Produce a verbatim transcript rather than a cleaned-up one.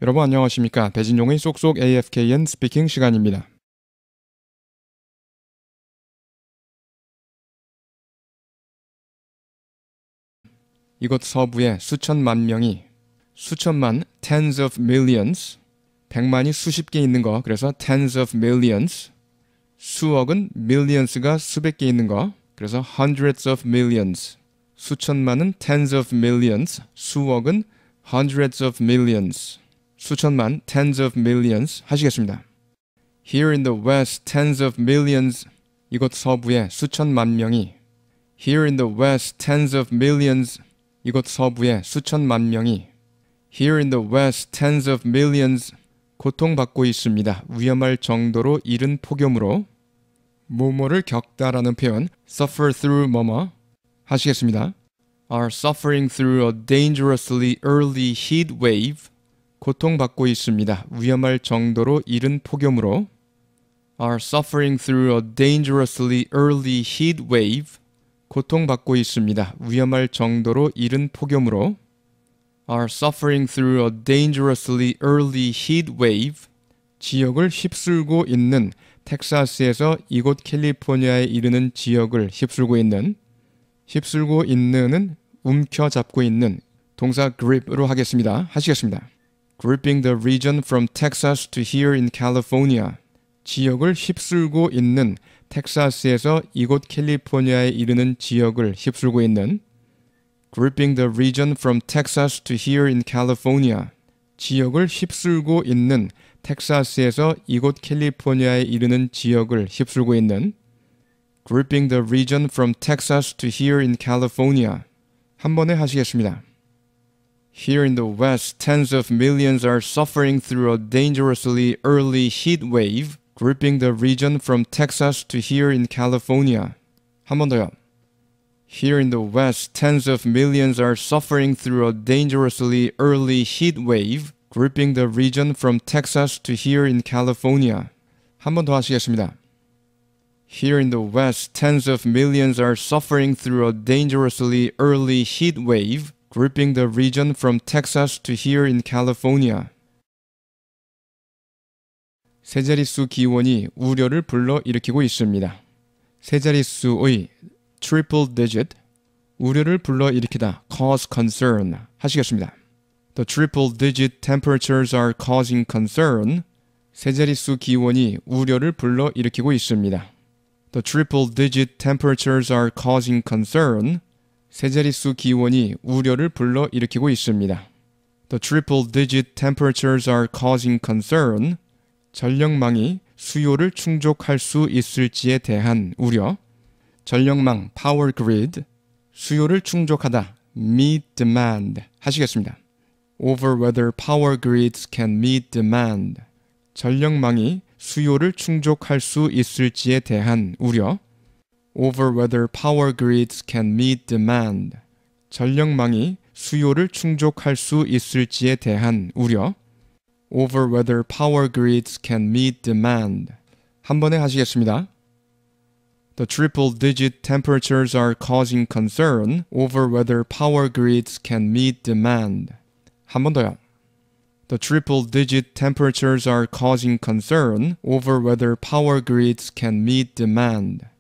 여러분 안녕하십니까? 배진용의 쏙쏙 에이에프케이엔 스피킹 시간입니다. 이곳 서부에 수천만 명이, 수천만, tens of millions, 백만이 수십 개 있는 거, 그래서 tens of millions, 수억은 millions가 수백 개 있는 거, 그래서 hundreds of millions, 수천만은 tens of millions, 수억은 hundreds of millions, 수천만, tens of millions 하시겠습니다. Here in the West, tens of millions, 이곳 서부에 수천만 명이, Here in the West, tens of millions, 이곳 서부에 수천만 명이, Here in the West, tens of millions, 고통받고 있습니다. 위험할 정도로 이른 폭염으로, 뭐뭐를 겪다라는 표현, suffer through 뭐뭐 하시겠습니다. Are suffering through a dangerously early heat wave, 고통받고 있습니다. 위험할 정도로 이른 폭염으로, are suffering through a dangerously early heat wave, 고통받고 있습니다. 위험할 정도로 이른 폭염으로, are suffering through a dangerously early heat wave, 지역을 휩쓸고 있는, 텍사스에서 이곳 캘리포니아에 이르는 지역을 휩쓸고 있는, 휩쓸고 있는은 움켜잡고 있는, 동사 grip으로 하겠습니다. 하시겠습니다. Gripping the region from Texas to here in California, 지역을 휩쓸고 있는, 텍사스에서 이곳 캘리포니아에 이르는 지역을 휩쓸고 있는, Gripping the region from Texas to here in California, 지역을 휩쓸고 있는, 텍사스에서 이곳 캘리포니아에 이르는 지역을 휩쓸고 있는, Gripping the region from Texas to here in California. 한 번에 하시겠습니다. Here in the West, tens of millions are suffering through a dangerously early heat wave, gripping the region from Texas to here in California. 한 번 더요. Here in the West, tens of millions are suffering through a dangerously early heat wave, gripping the region from Texas to here in California. 한 번 더 하시겠습니다. Here in the West, tens of millions are suffering through a dangerously early heat wave, gripping the region from Texas to here in California. 세 자릿수 기원이 우려를 불러일으키고 있습니다. 세 자릿수의 triple digit, 우려를 불러일으키다, cause concern 하시겠습니다. The triple digit temperatures are causing concern. 세 자릿수 기온이 우려를 불러일으키고 있습니다. The triple digit temperatures are causing concern. 세 자릿수 기온이 우려를 불러일으키고 있습니다. The triple digit temperatures are causing concern. 전력망이 수요를 충족할 수 있을지에 대한 우려. 전력망, power grid, 수요를 충족하다, meet demand 하시겠습니다. Over whether power grids can meet demand. 전력망이 수요를 충족할 수 있을지에 대한 우려. Over whether power grids can meet demand. 전력망이 수요를 충족할 수 있을지에 대한 우려. Over whether power grids can meet demand. 한 번에 하시겠습니다. The triple digit temperatures are causing concern over whether power grids can meet demand. 한 번 더요. The triple digit temperatures are causing concern over whether power grids can meet demand.